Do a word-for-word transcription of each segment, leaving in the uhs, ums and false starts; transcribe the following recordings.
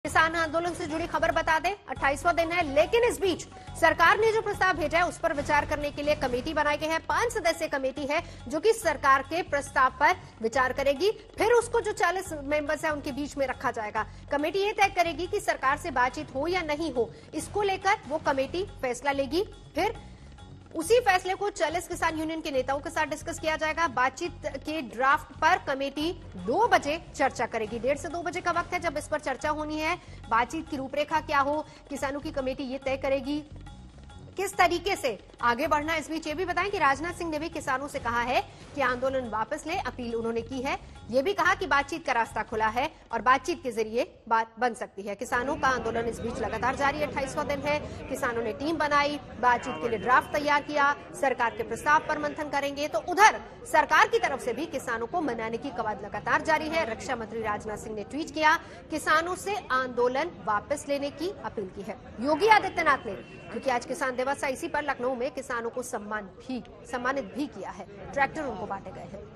किसान आंदोलन से जुड़ी खबर बता दें, अट्ठाईसवां दिन है, लेकिन इस बीच सरकार ने जो प्रस्ताव भेजा है उस पर विचार करने के लिए कमेटी बनाई गई है। पांच सदस्यीय कमेटी है जो कि सरकार के प्रस्ताव पर विचार करेगी, फिर उसको जो चालीस मेंबर्स है उनके बीच में रखा जाएगा। कमेटी ये तय करेगी कि सरकार से बातचीत हो या नहीं हो, इसको लेकर वो कमेटी फैसला लेगी। फिर उसी फैसले को चालीस किसान यूनियन के नेताओं के साथ डिस्कस किया जाएगा। बातचीत के ड्राफ्ट पर कमेटी दो बजे चर्चा करेगी। डेढ़ से दो बजे का वक्त है जब इस पर चर्चा होनी है। बातचीत की रूपरेखा क्या हो, किसानों की कमेटी ये तय करेगी किस तरीके से आगे बढ़ना। इस बीच ये भी बताएं कि राजनाथ सिंह ने भी किसानों से कहा है कि आंदोलन वापस ले, अपील उन्होंने की है। ये भी कहा कि बातचीत का रास्ता खुला है और बातचीत के जरिए बात बन सकती है। किसानों का आंदोलन इस बीच लगातार जारी है। अट्ठाईसवां दिन है, किसानों ने टीम बनाई, बातचीत के लिए ड्राफ्ट तैयार किया, सरकार के प्रस्ताव पर मंथन करेंगे। तो उधर सरकार की तरफ से भी किसानों को मनाने की कवायद लगातार जारी है। रक्षा मंत्री राजनाथ सिंह ने ट्वीट किया, किसानों से आंदोलन वापस लेने की अपील की है। योगी आदित्यनाथ ने, क्योंकि आज किसान दिवस है, इसी पर लखनऊ में किसानों को सम्मान भी सम्मानित भी किया है। ट्रैक्टर उनको बांटे गए हैं।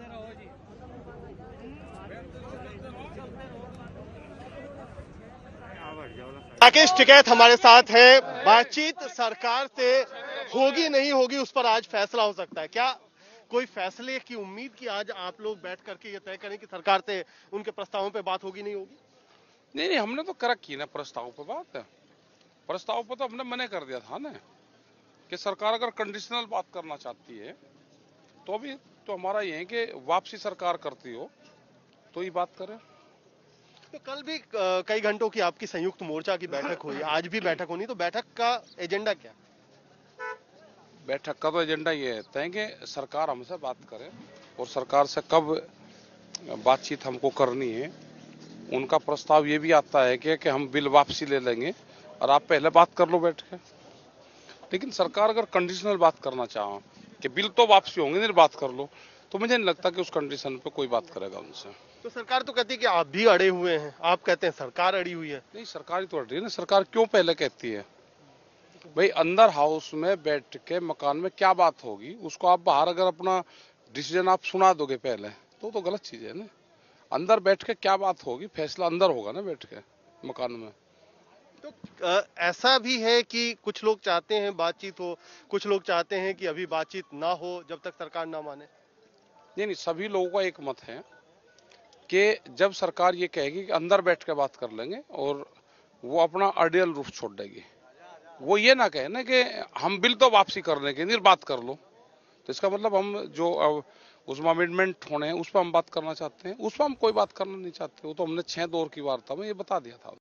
राकेश टिकैत हमारे साथ है। बातचीत सरकार से होगी नहीं होगी उस पर आज फैसला हो सकता है। क्या कोई फैसले की उम्मीद की आज आप लोग बैठ करके ये तय करें कि सरकार से उनके प्रस्तावों पे बात होगी नहीं होगी? नहीं नहीं, हमने तो कर की ना प्रस्ताव पे बात। प्रस्ताव पर तो हमने मना कर दिया था ना कि सरकार अगर कंडीशनल बात करना चाहती है तो अभी तो हमारा ये है कि वापसी सरकार करती हो तो ही बात करें। तो कल भी कई घंटों की आपकी संयुक्त मोर्चा की बैठक हुई, आज भी बैठक होनी, तो बैठक का एजेंडा क्या? बैठक का तो एजेंडा ये है कि सरकार हमसे बात करे और सरकार से कब बातचीत हमको करनी है। उनका प्रस्ताव ये भी आता है कि, कि हम बिल वापसी ले लेंगे और आप पहले बात कर लो बैठ के। लेकिन सरकार अगर कंडीशनल बात करना चाहो कि बिल तो वापसी होंगे, नहीं बात कर लो, तो मुझे नहीं लगता कि उस कंडीशन पे कोई बात करेगा उनसे। तो सरकार तो कहती है कि आप भी अड़े हुए हैं, आप कहते हैं सरकार अड़ी हुई है। नहीं, सरकार ही तो अड़ रही है ना। सरकार क्यों पहले कहती है भाई अंदर हाउस में बैठ के मकान में क्या बात होगी, उसको आप बाहर अगर अपना डिसीजन आप सुना दोगे पहले तो तो गलत चीज है ना। अंदर बैठ के क्या बात होगी, फैसला अंदर होगा ना बैठ के मकान में। तो आ, ऐसा भी है कि कुछ लोग चाहते हैं बातचीत हो, कुछ लोग चाहते हैं कि अभी बातचीत ना हो जब तक सरकार ना माने। नहीं नहीं, सभी लोगों का एक मत है कि जब सरकार ये कहेगी कि अंदर बैठ के बात कर लेंगे और वो अपना आइडियल रूप छोड़ देगी, वो ये ना कहे ना कि हम बिल तो वापसी करने के लिए बात कर लो, तो इसका मतलब हम जो उसमें अमेंडमेंट होने हैं उस पर हम बात करना चाहते हैं, उस पर हम कोई बात करना नहीं चाहते। वो तो हमने छह दौर की वार्ता में ये बता दिया था।